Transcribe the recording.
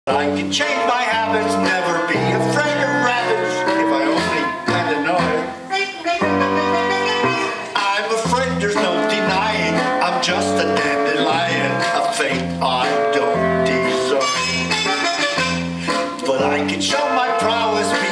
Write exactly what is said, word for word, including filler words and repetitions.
I can change my habits, never be afraid of rabbits, if I only had to know it. I'm afraid, there's no denying, I'm just a dandelion, a fate I don't deserve. But I can show my prowess